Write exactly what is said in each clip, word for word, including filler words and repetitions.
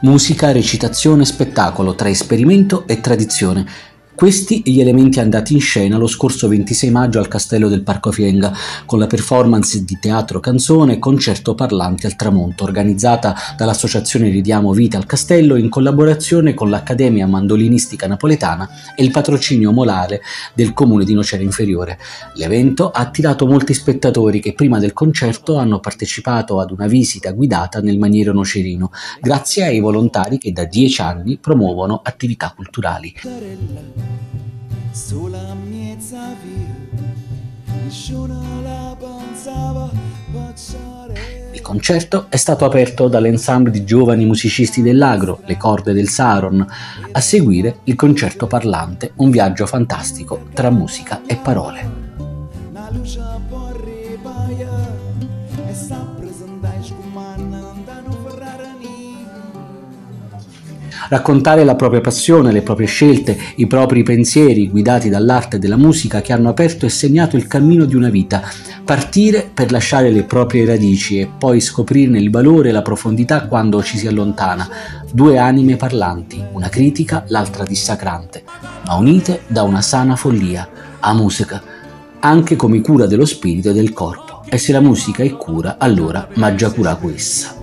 Musica, recitazione, spettacolo, tra esperimento e tradizione. Questi gli elementi andati in scena lo scorso ventisei maggio al Castello del Parco Fienga, con la performance di teatro canzone Concerto Parlante al Tramonto, organizzata dall'Associazione Ridiamo Vita al Castello in collaborazione con l'Accademia Mandolinistica Napoletana e il patrocinio molare del Comune di Nocera Inferiore. L'evento ha attirato molti spettatori che prima del concerto hanno partecipato ad una visita guidata nel maniero nocerino, grazie ai volontari che da dieci anni promuovono attività culturali. Sola miezza via, nessuno la pensava passare. Il concerto è stato aperto dall'ensemble di giovani musicisti dell'Agro, Le Corde del Saron. A seguire il concerto parlante, un viaggio fantastico tra musica e parole. Raccontare la propria passione, le proprie scelte, i propri pensieri guidati dall'arte della musica che hanno aperto e segnato il cammino di una vita. Partire per lasciare le proprie radici e poi scoprirne il valore e la profondità quando ci si allontana. Due anime parlanti, una critica, l'altra dissacrante, ma unite da una sana follia, a musica, anche come cura dello spirito e del corpo. E se la musica è cura, allora maggia cura questa.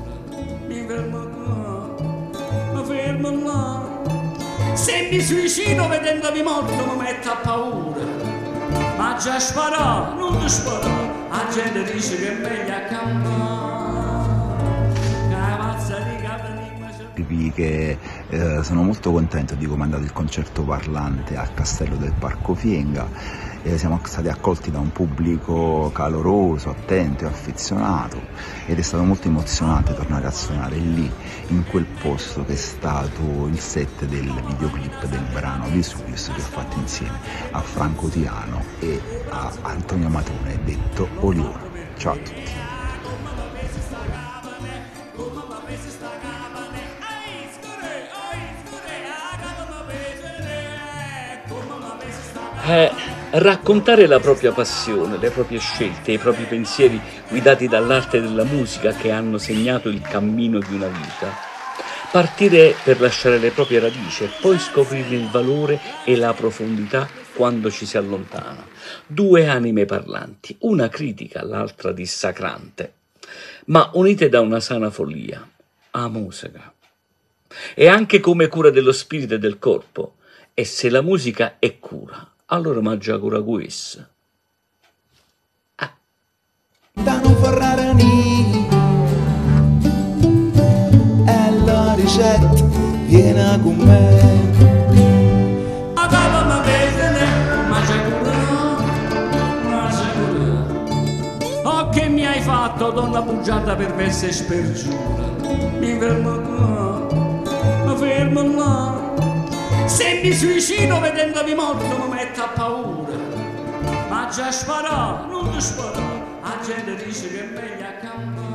Se mi suicido vedendomi morto mi metto a paura, ma già sparò, non sparò, la gente dice che è meglio accampare, cavazza di capelli. Che eh, sono molto contento di come è andato il concerto parlante al Castello del Parco Fienga. Eh, siamo stati accolti da un pubblico caloroso, attento e affezionato ed è stato molto emozionante tornare a suonare lì, in quel posto che è stato il set del videoclip del brano Vesuvius che ho fatto insieme a Franco Tiano e a Antonio Matone, detto Olione. Ciao a tutti. Eh, raccontare la propria passione, le proprie scelte, i propri pensieri guidati dall'arte della musica che hanno segnato il cammino di una vita. Partire per lasciare le proprie radici e poi scoprire il valore e la profondità quando ci si allontana. Due anime parlanti, una critica, l'altra dissacrante, ma unite da una sana follia, a musica. E anche come cura dello spirito e del corpo. E se la musica è cura, allora mangia cura questa. Ah. Da non ferrare ni e la ricetta viene con me. A capo mi vedene, mangia cura, mangia cura. Oh, che mi hai fatto, donna bugiata perversa e spergiura. Mi fermo qua, mi fermo là. Se mi suicido vedendomi morto mi metto a paura, ma già sparò, non sparò, la gente dice che è meglio accampare.